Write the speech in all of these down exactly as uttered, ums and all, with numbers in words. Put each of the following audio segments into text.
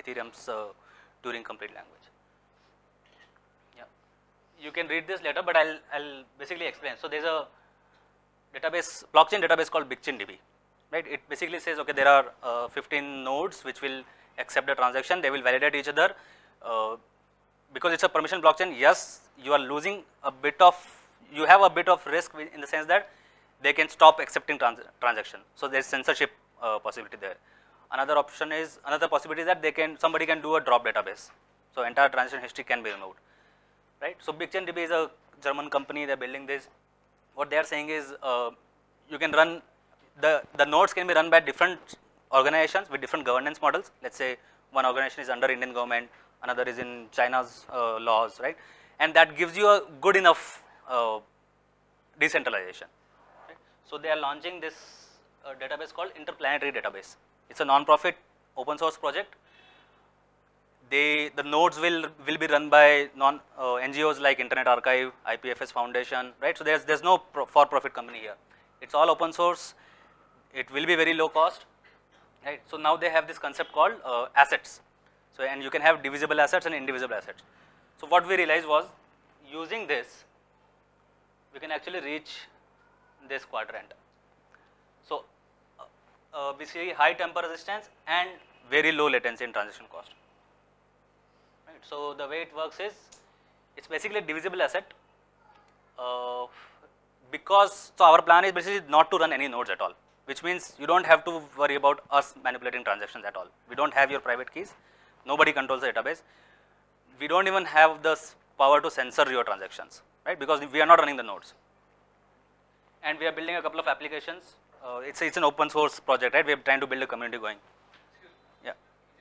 Ethereum's uh, Turing complete language. Yeah, you can read this later, but I'll I'll basically explain. So there's a database, blockchain database called BigChainDB, right? It basically says, okay, there are uh, fifteen nodes which will accept the transaction. They will validate each other. Uh, because it's a permission blockchain, yes, you are losing a bit of, you have a bit of risk in the sense that they can stop accepting trans transaction. So there's censorship uh, possibility there. Another option is, another possibility is that they can, somebody can do a drop database. So entire transaction history can be removed, right? So BigChainDB is a German company, they're building this. What they are saying is, uh, you can run, the, the nodes can be run by different organizations with different governance models. Let's say one organization is under Indian government, another is in China's uh, laws, right? And that gives you a good enough uh, decentralization. Right? So they are launching this uh, database called Interplanetary Database. It's a non-profit open source project. They, the nodes will, will be run by non, uh, N G Os like Internet Archive, I P F S Foundation, right? So there's, there's no pro for-profit company here. It's all open source. It will be very low cost, right? So now they have this concept called uh, assets. So, and you can have divisible assets and indivisible assets. So what we realized was, using this, we can actually reach this quadrant. So uh, uh, basically high temper resistance and very low latency and transaction cost. Right. So the way it works is, it's basically a divisible asset. Uh, because, so our plan is basically not to run any nodes at all, which means you don't have to worry about us manipulating transactions at all. We don't have your private keys. Nobody controls the database. We don't even have the power to censor your transactions, right? Because we are not running the nodes. And we are building a couple of applications. Uh, it's, it's an open source project, right? We are trying to build a community going. Yeah.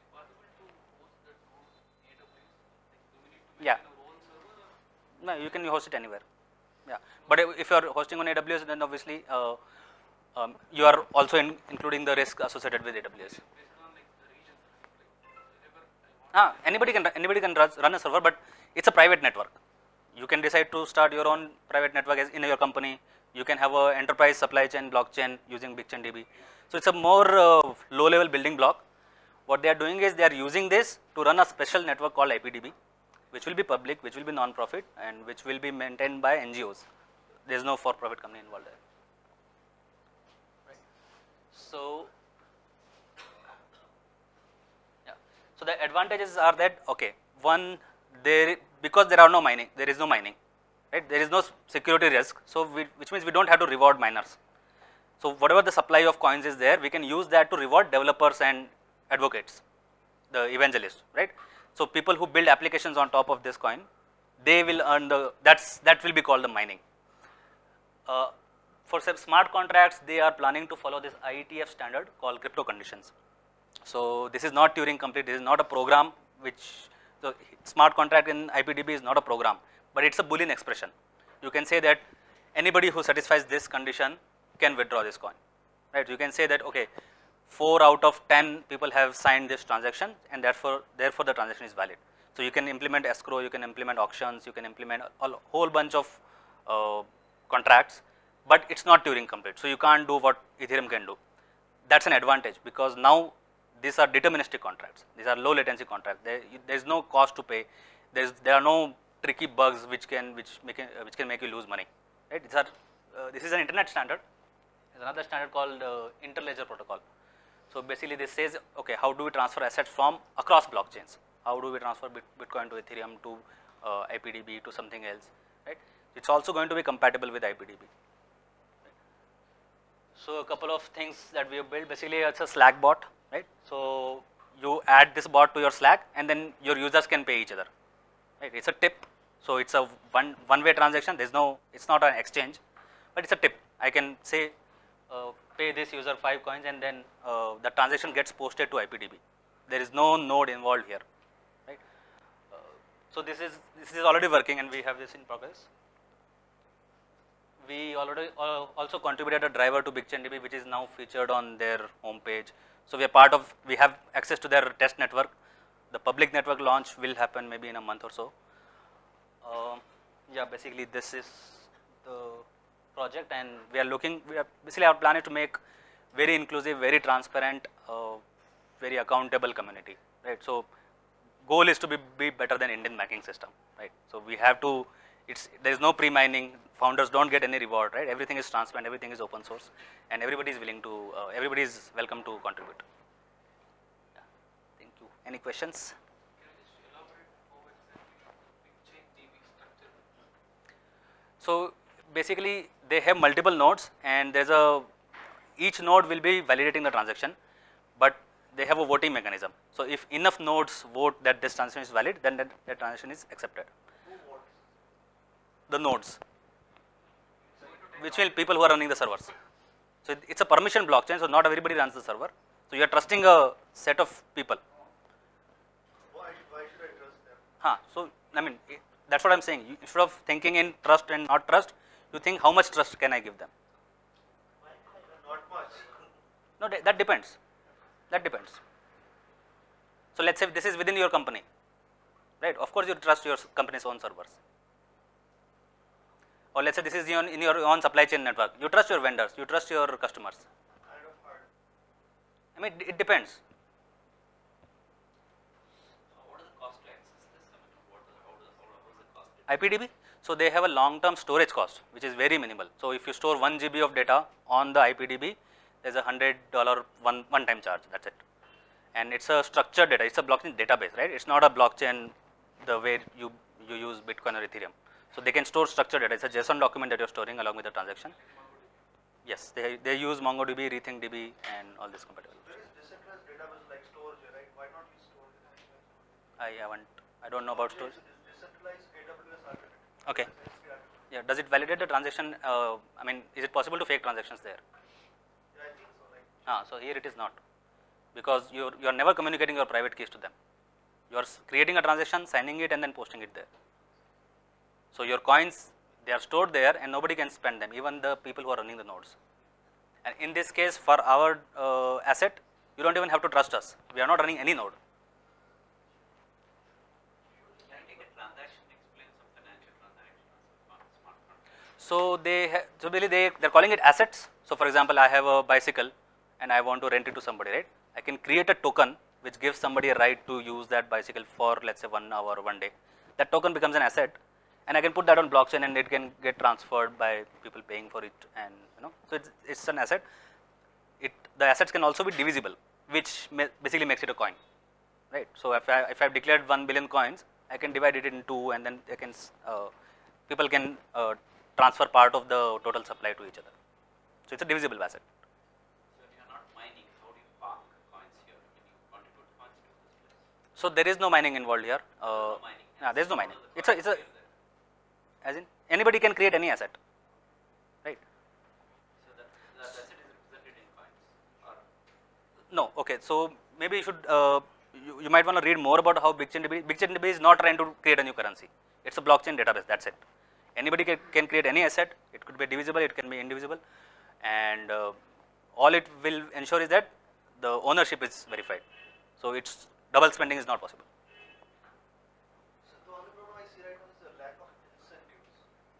Yeah. No, you can host it anywhere. Yeah. But if you are hosting on A W S, then obviously uh, um, you are also in, including the risk associated with A W S. Ah, anybody can anybody can run a server, but it's a private network. You can decide to start your own private network as in your company. You can have a enterprise supply chain blockchain using BigChainDB. So it's a more uh, low-level building block. What they are doing is they are using this to run a special network called I P D B, which will be public, which will be non-profit, and which will be maintained by N G Os. There is no for-profit company involved there. Right. So. So the advantages are that, okay, one, there, because there are no mining, there is no mining, right? There is no security risk, so we, which means we don't have to reward miners. So whatever the supply of coins is there, we can use that to reward developers and advocates, the evangelists, right? So people who build applications on top of this coin, they will earn the, that's, that will be called the mining. Uh, for smart contracts, they are planning to follow this I E T F standard called crypto conditions. So this is not Turing complete, this is not a program which, so smart contract in I P D B is not a program, but it's a Boolean expression. You can say that anybody who satisfies this condition can withdraw this coin, right? You can say that, okay, four out of ten people have signed this transaction and therefore, therefore the transaction is valid. So you can implement escrow, you can implement auctions, you can implement a whole bunch of uh, contracts, but it's not Turing complete. So you can't do what Ethereum can do. That's an advantage because now these are deterministic contracts. These are low latency contracts. There, there is no cost to pay. There's, there are no tricky bugs which can which make it, which can make you lose money. Right? These are uh, this is an internet standard. There's another standard called uh, Interledger protocol. So basically, this says, okay, how do we transfer assets from across blockchains? How do we transfer Bitcoin to Ethereum to uh, I P D B to something else? Right? It's also going to be compatible with I P D B. Right? So a couple of things that we have built. Basically, it's a Slack bot. Right? So you add this bot to your Slack and then your users can pay each other. Right? It's a tip. So it's a one, one way transaction. There's no, it's not an exchange, but it's a tip. I can say uh, pay this user five coins and then uh, the transaction gets posted to I P D B. There is no node involved here. Right? Uh, so this is, this is already working and we have this in progress. We already uh, also contributed a driver to BigChainDB which is now featured on their homepage. So we are part of, we have access to their test network. The public network launch will happen maybe in a month or so. Uh, yeah, basically this is the project and we are looking, we are, basically our plan is to make very inclusive, very transparent, uh, very accountable community. right? So goal is to be, be better than Indian banking system, right? So we have to, it's, there is no pre-mining, founders don't get any reward, right? Everything is transparent, everything is open source, and everybody is willing to, uh, everybody is welcome to contribute. Yeah. Thank you. Any questions? So basically they have multiple nodes, and there's a, each node will be validating the transaction, but they have a voting mechanism. So if enough nodes vote that this transaction is valid, then that, that transaction is accepted. The nodes, which will people who are running the servers. So it, it's a permission blockchain, so not everybody runs the server. So you are trusting a set of people. Why, why should I trust them? Huh. So I mean, that's what I'm saying. You, instead of thinking in trust and not trust, you think how much trust can I give them? Not much. No, that depends. That depends. So let's say this is within your company, right? Of course, you trust your company's own servers. Or let's say this is in, in your own supply chain network. You trust your vendors. You trust your customers. Kind of hard. I mean, it depends. What is the cost to access this? I mean, what is, how does, how, how is the cost? I P D B. So they have a long-term storage cost, which is very minimal. So if you store one G B of data on the I P D B, there's a hundred dollar one one-time charge. That's it. And it's a structured data. It's a blockchain database, right? It's not a blockchain the way you you use Bitcoin or Ethereum. So they can store structured data. It's a JSON document that you're storing along with the transaction. Yes, they they use MongoDB, RethinkDB, and all this compatible. There is decentralized database like storage, right? Why not use storage? I haven't. I don't know about storage. Decentralized A W S architecture. Okay. Yeah. Does it validate the transaction? Uh, I mean, is it possible to fake transactions there? Yeah, I think so. Like. Ah, so here it is not, because you're you're never communicating your private keys to them. You are creating a transaction, signing it, and then posting it there. So your coins, they are stored there, and nobody can spend them, even the people who are running the nodes. And in this case, for our uh, asset, you don't even have to trust us. We are not running any node. Can I take a transaction, explain some financial transaction, smart, smart contract? So they ha so really they they're calling it assets. So for example, I have a bicycle, and I want to rent it to somebody, right? I can create a token which gives somebody a right to use that bicycle for, let's say, one hour or one day. That token becomes an asset, and I can put that on blockchain, and it can get transferred by people paying for it, and you know, so it's, it's an asset. It the assets can also be divisible, which basically makes it a coin, right? So if I if I've declared one billion coins, I can divide it in two, and then I can uh, people can uh, transfer part of the total supply to each other. So it's a divisible asset. So if you are not mining, how do you park coins here? Can you contribute coins to this place? So there is no mining involved here. Uh, No mining. yeah, there is no mining. How the It's a coins it's a here then? as in anybody can create any asset, right? So that, that asset is represented in coins. Or No, okay. So maybe you should uh, you, you might want to read more about how BigChainDB. BigChainDB is not trying to create a new currency. It's a blockchain database. That's it. Anybody can, can create any asset. It could be divisible. It can be indivisible, and uh, all it will ensure is that the ownership is verified. So it's double spending is not possible. So the only problem I see right now is the lack of incentives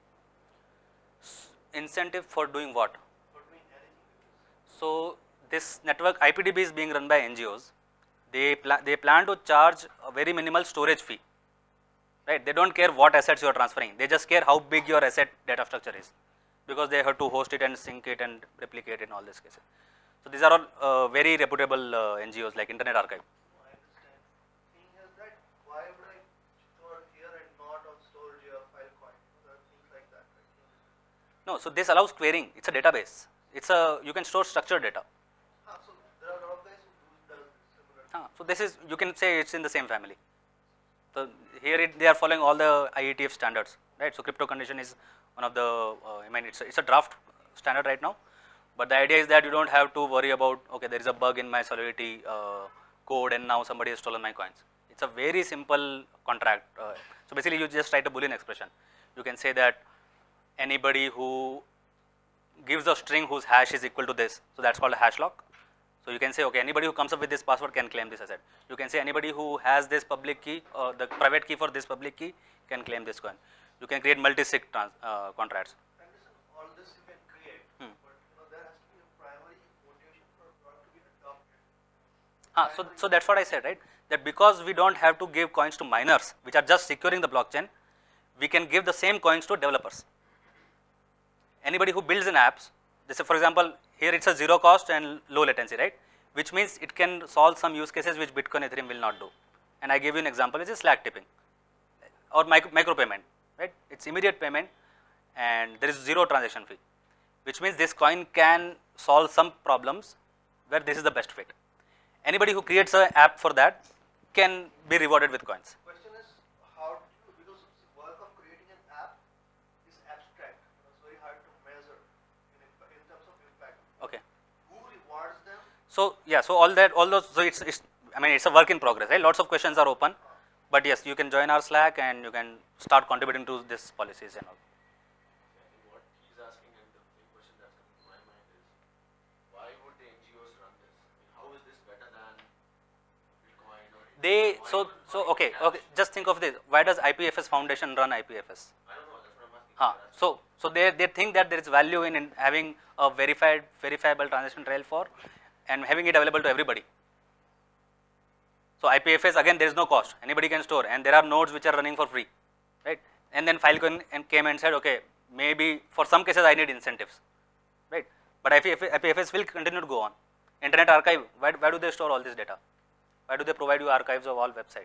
Incentive for doing what? for doing anything with this. So this network I P D B is being run by N G Os. They pla they plan to charge a very minimal storage fee, right? They don't care what assets you are transferring. They just care how big your asset data structure is, because they have to host it and sync it and replicate it in all these cases. So these are all uh, very reputable uh, N G Os like Internet Archive. No, I understand. Thing is that why would I store here and not on storage or Filecoin? There are things like that, right? No, so this allows querying. It's a database. It's a you can store structured data. Ah, so there are a lot of guys who do does similar. Ah, so this is you can say it's in the same family. So here it, they are following all the I E T F standards, right? So crypto condition is one of the uh, I mean it's a, it's a draft standard right now, but the idea is that you don't have to worry about okay there is a bug in my Solidity uh, code and now somebody has stolen my coins. It's a very simple contract. Uh, so basically you just write a Boolean expression. You can say that anybody who gives a string whose hash is equal to this, so that's called a hash lock. So you can say okay anybody who comes up with this password can claim this asset. You can say anybody who has this public key or the private key for this public key can claim this coin. You can create multi-sig trans, uh, contracts. And listen, all this you can create, Hmm. but you know there has to be a primary motivation for a product to be adopted. Ah, so, so that's what I said, right? that because we don't have to give coins to miners, which are just securing the blockchain, we can give the same coins to developers. Anybody who builds an apps, this is, for example, here it's a zero cost and low latency, right? Which means it can solve some use cases which Bitcoin, Ethereum will not do. And I give you an example, which is Slack tipping or micro, micro payment, right? It's immediate payment and there is zero transaction fee, which means this coin can solve some problems where this is the best fit. Anybody who creates an app for that can be rewarded with coins. Question is, how do you, because the work of creating an app is abstract, you know, it's very hard to measure in, in terms of impact. Okay. Who rewards them? So yeah, so all that, all those, so it's, it's, I mean, it's a work in progress, right? Lots of questions are open, but yes, you can join our Slack and you can start contributing to this policies and all. What he's asking and the same question that's coming to my mind is, why would the N G Os run this? I mean, how is this better than Bitcoin or They, why so, would- so why okay, cash? okay, just think of this. Why does I P F S Foundation run I P F S? I don't know, that's what I'm asking. Huh. So, so they, they think that there is value in, in having a verified, verifiable transaction trail for and having it available to everybody. So I P F S, again, there is no cost, anybody can store, and there are nodes which are running for free, right? And then Filecoin and came and said, okay, maybe for some cases I need incentives, right? But I P F S, I P F S will continue to go on. Internet Archive, why, why do they store all this data? Why do they provide you archives of all websites?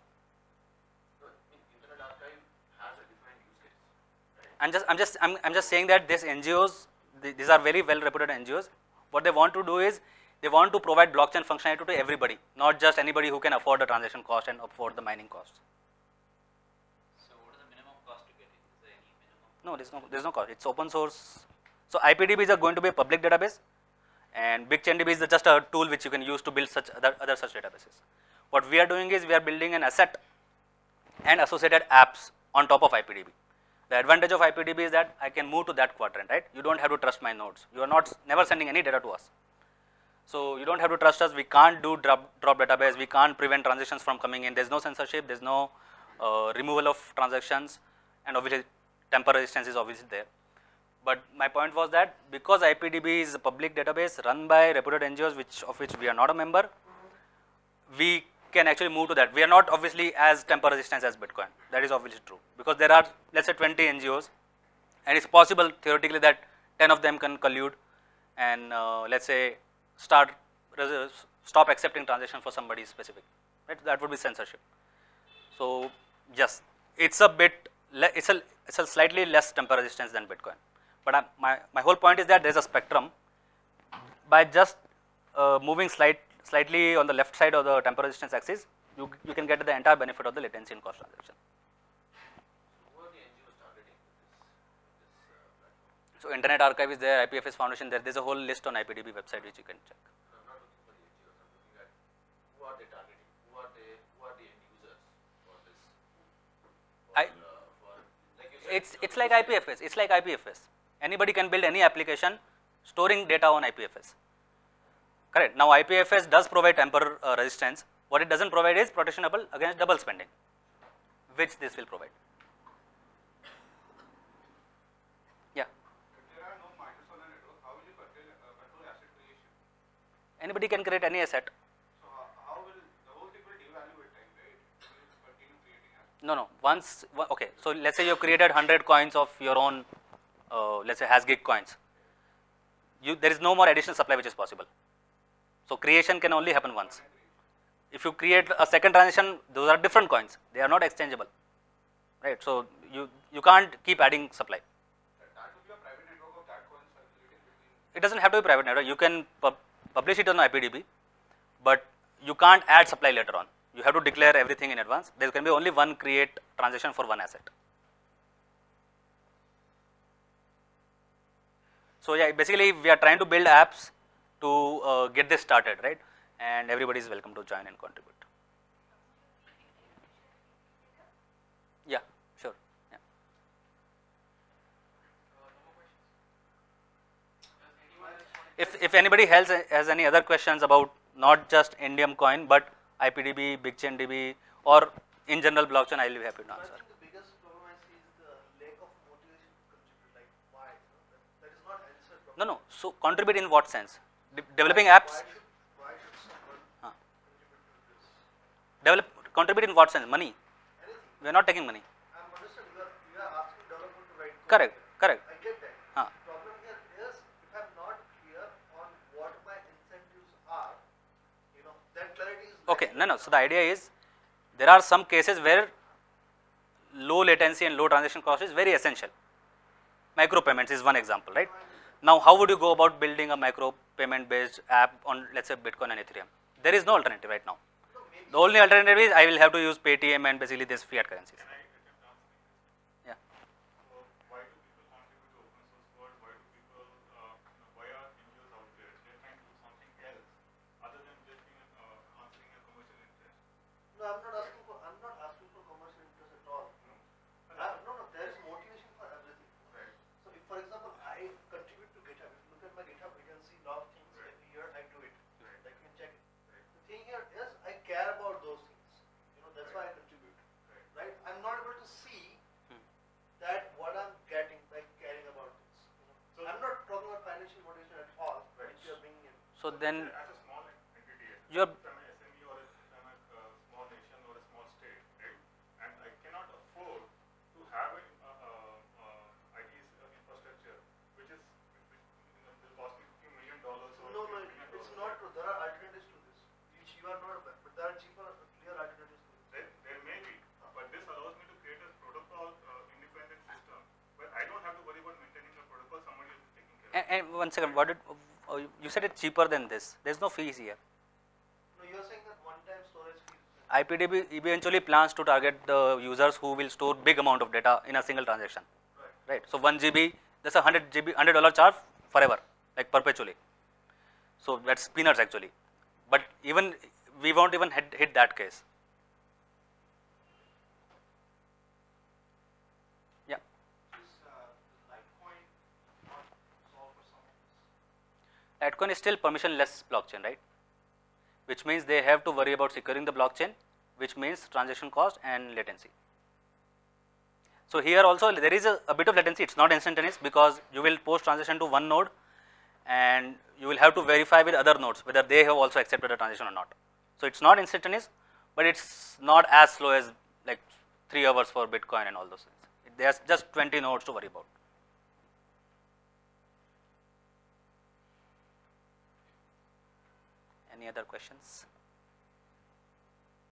No, I mean, Internet Archive has a defined use case, right? I'm just, I'm just, I'm, I'm just saying that these N G Os, th these are very well reputed N G Os. What they want to do is, they want to provide blockchain functionality to everybody, not just anybody who can afford the transaction cost and afford the mining cost. So what is the minimum cost to get it? Is there any minimum? No, there's no, there's no cost. It's open source. So I P D Bs are going to be a public database, and BigChainDB is just a tool which you can use to build such other, other such databases. What we are doing is we are building an asset and associated apps on top of I P D B. The advantage of I P D B is that I can move to that quadrant, right? You don't have to trust my nodes. You are not never sending any data to us. So you don't have to trust us. We can't do drop, drop database. We can't prevent transactions from coming in. There's no censorship. There's no uh, removal of transactions, and obviously temper resistance is obviously there. But my point was that because I P D B is a public database run by reputed N G Os, which of which we are not a member, we can actually move to that. We are not obviously as temper resistant as Bitcoin. That is obviously true, because there are, let's say, twenty N G Os, and it's possible theoretically that ten of them can collude and uh, let's say start stop accepting transaction for somebody specific, right? That would be censorship. So yes, it's a bit, it's a it's a slightly less temper resistance than Bitcoin. But I, my my whole point is that there is a spectrum. By just uh, moving slight slightly on the left side of the temper resistance axis, you you can get the entire benefit of the latency and cost transaction. Who are the N G Os targeting with this, with this uh, platform? So Internet Archive is there, I P F S Foundation there. There's a whole list on I P D B website which you can check. I'm not looking for the N G Os, I'm looking at who are they targeting? Who are they, who are the end users for this? For, I, uh, for, like you said, it's it's like I P F S. It's like I P F S. Anybody can build any application storing data on I P F S. Correct. Now I P F S does provide temper uh, resistance. What it doesn't provide is protectionable against double spending, which this will provide. Yeah. If there are no miners on a network, how will you control, uh, control asset creation? Anybody can create any asset. So how, how will the whole thing will devalue with time, right? You will continue creating assets. No, no. Once, okay. So let's say you created one hundred coins of your own, uh, let's say Hasgeek coins. You, there is no more additional supply which is possible. So creation can only happen once. If you create a second transaction, those are different coins. They are not exchangeable, right? So you you can't keep adding supply. That, that will be a private network of that coin circulating between. It doesn't have to be private network. You can pub publish it on I P D B, but you can't add supply later on. You have to declare everything in advance. There can be only one create transaction for one asset. So yeah, basically we are trying to build apps to uh, get this started, right? And everybody is welcome to join and contribute. Yeah, sure. Yeah. If if anybody else has any other questions about not just Indium coin but I P D B, BigChainDB, or in general blockchain, I will be happy to I answer. think the biggest problem I see is the lack of motivation to contribute. Like why? You know, that, that is not answered properly. No, no. So contribute in what sense? De developing apps. Why should why should someone Huh. contribute to this? Develop, contribute in what sense? Money. Anything. We are not taking money. I'm understanding. You are, you are asking developer to write code. Correct, correct. I get that. Huh. The problem here is if I'm not clear on what my incentives are, you know, that clarity is Okay, lacking. no, no. So the idea is there are some cases where low latency and low transaction cost is very essential. Micro payments is one example, right? Now, how would you go about building a micro payment based app on, let's say, Bitcoin and Ethereum? There is no alternative right now. No, maybe. The only alternative is I will have to use Paytm and basically this fiat currencies. Can I attempt answering this? Yeah. So why do people contribute to open source code? Why do people, uh, you know, why are N G Os out there? They're trying to do something else other than just being, uh, answering a commercial interest. No, I'm not asking for. I'm not asking for commercial interest at all. No? Uh, no, no. There is motivation for everything. Right. So, if for example, I contribute to GitHub, if you look at my GitHub, you can see a lot of things Right. every year I do it. Right. Like you can check it. Right. The thing here is I care about those things. You know, that's why I contribute. Right. Right? I'm not able to see Hmm. that what I'm getting by caring about this. You know? So- I'm not talking about financial motivation at all, Right. which you're bringing in. So then As a small entity, as you're if I'm an S M E or a, I'm a uh, small nation or a small state, right? And I cannot afford to have an uh, uh, uh, I T uh, infrastructure which is which, you know, will cost me fifty million dollars or No, no, fifty million it's dollars. not true. There are alternatives to this, which you are not aware, but there are cheaper, clear alternatives to this. There, there may be, but this allows me to create a protocol uh, independent system where I don't have to worry about maintaining the protocol. Somebody else is taking care of. and, and one second. What did uh, you said? It's cheaper than this. There's no fees here. No, you are saying that one-time storage fees. I P D B eventually plans to target the users who will store big amount of data in a single transaction. Right. Right. So one G B, that's a hundred G B, hundred dollar charge forever, like perpetually. So that's peanuts actually. But even we won't even hit, hit that case. Yeah. Is uh, Litecoin not solve for some of this? Litecoin is still permissionless blockchain, right? Which means they have to worry about securing the blockchain, which means transaction cost and latency. So here also there is a, a bit of latency. It's not instantaneous because you will post transaction to one node and you will have to verify with other nodes whether they have also accepted the transaction or not. So it's not instantaneous, but it's not as slow as like three hours for Bitcoin and all those things. There's just twenty nodes to worry about. Any other questions?